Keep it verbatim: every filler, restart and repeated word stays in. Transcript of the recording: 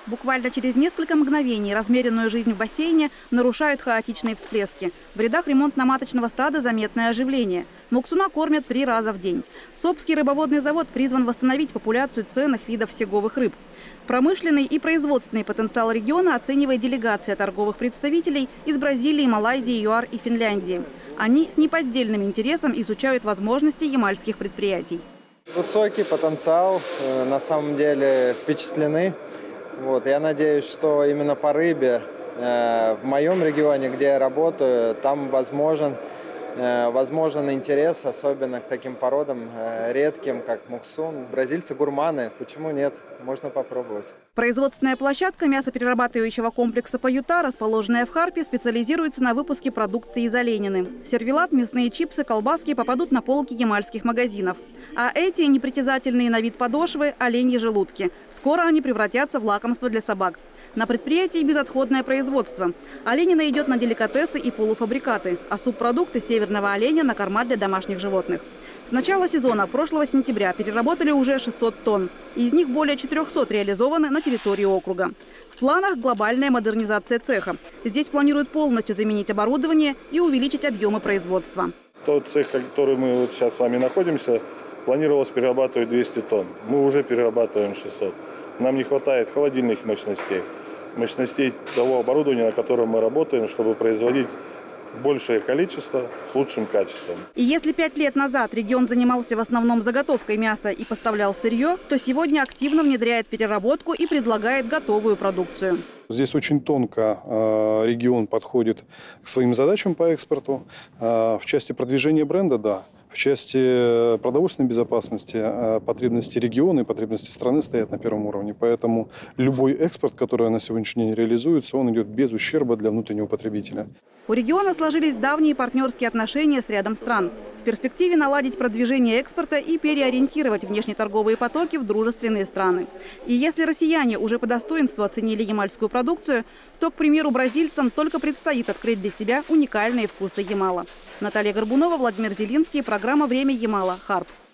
Буквально через несколько мгновений размеренную жизнь в бассейне нарушают хаотичные всплески. В рядах ремонтно-маточного стада заметное оживление. Муксуна кормят три раза в день. Сопский рыбоводный завод призван восстановить популяцию ценных видов сеговых рыб. Промышленный и производственный потенциал региона оценивает делегация торговых представителей из Бразилии, Малайзии, ЮАР и Финляндии. Они с неподдельным интересом изучают возможности ямальских предприятий. Высокий потенциал, на самом деле впечатлены. Вот, я надеюсь, что именно по рыбе э, в моем регионе, где я работаю, там возможен, э, возможен интерес, особенно к таким породам э, редким, как муксун. Бразильцы гурманы, почему нет? Можно попробовать. Производственная площадка мясоперерабатывающего комплекса «Паюта», расположенная в Харпе, специализируется на выпуске продукции из оленины. Сервелат, мясные чипсы, колбаски попадут на полки ямальских магазинов. А эти непритязательные на вид подошвы – оленьи желудки. Скоро они превратятся в лакомство для собак. На предприятии безотходное производство. Оленина идет на деликатесы и полуфабрикаты, а субпродукты северного оленя на корма для домашних животных. С начала сезона прошлого сентября переработали уже шестьсот тонн. Из них более четырёхсот реализованы на территории округа. В планах глобальная модернизация цеха. Здесь планируют полностью заменить оборудование и увеличить объемы производства. Тот цех, который мы вот сейчас с вами находимся, планировалось перерабатывать двести тонн. Мы уже перерабатываем шестьсот. Нам не хватает холодильных мощностей, мощностей того оборудования, на котором мы работаем, чтобы производить большее количество с лучшим качеством. И если пять лет назад регион занимался в основном заготовкой мяса и поставлял сырье, то сегодня активно внедряет переработку и предлагает готовую продукцию. Здесь очень тонко э, регион подходит к своим задачам по экспорту. Э, в части продвижения бренда, да. В части продовольственной безопасности э, потребности региона и потребности страны стоят на первом уровне. Поэтому любой экспорт, который на сегодняшний день реализуется, он идет без ущерба для внутреннего потребителя. У региона сложились давние партнерские отношения с рядом стран. В перспективе наладить продвижение экспорта и переориентировать внешнеторговые потоки в дружественные страны. И если россияне уже по достоинству оценили ямальскую продукцию, то, к примеру, бразильцам только предстоит открыть для себя уникальные вкусы Ямала. Наталья Горбунова, Владимир Зелинский. Программа «Время Ямала». Харп.